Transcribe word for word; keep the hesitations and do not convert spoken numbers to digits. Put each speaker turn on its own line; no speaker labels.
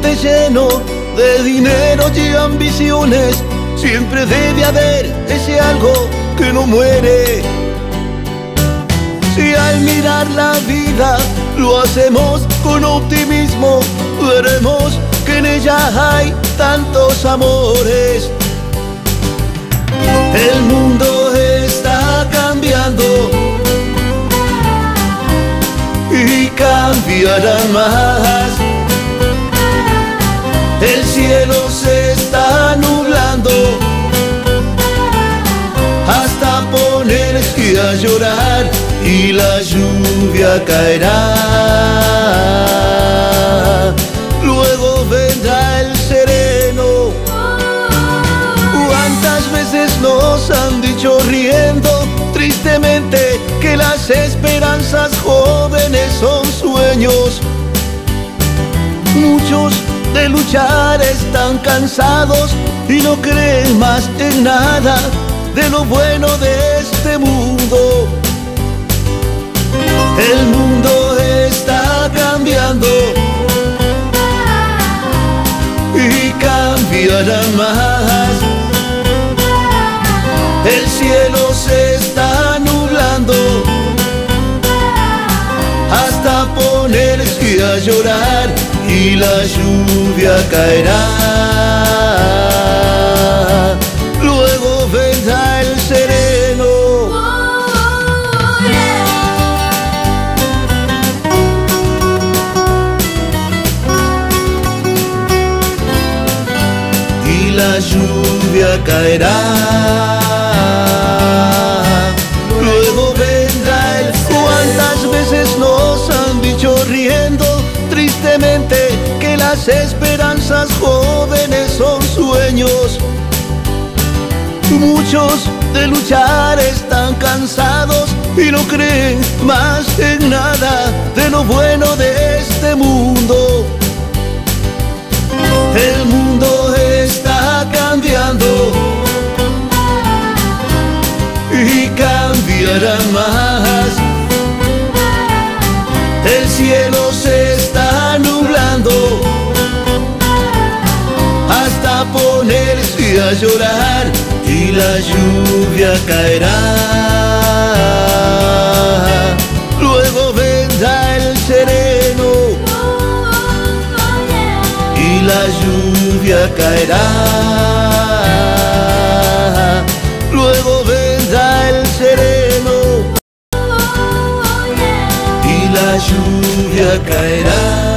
esté lleno de dinero y ambiciones, siempre debe haber ese algo que no muere. Si al mirar la vida lo hacemos con optimismo, veremos que en ella hay tantos amores. El mundo está cambiando y cambiará más. El cielo se está nublando hasta ponerse a llorar y la lluvia caerá. Luego vendrá el sereno. ¿Cuántas veces nos han dicho riendo tristemente que las esperanzas jóvenes son sueños? Muchos de luchar están cansados y no creen más en nada de lo bueno de este mundo. El mundo está cambiando y cambiará más. El cielo se está nublando hasta ponerse a llorar y la lluvia caerá. Luego vendrá el sereno. Y la lluvia caerá. Luego vendrá el... ¿Cuántas veces nos han dicho riendo tristemente que las esperanzas jóvenes son sueños? Muchos de luchar están cansados y no creen más en nada de lo bueno de este mundo. El mundo está cambiando y cambiará más. El cielo se está nublando hasta ponerse a llorar y la lluvia caerá. Luego vendrá el sereno y la lluvia caerá. Luego vendrá el sereno y la lluvia caerá.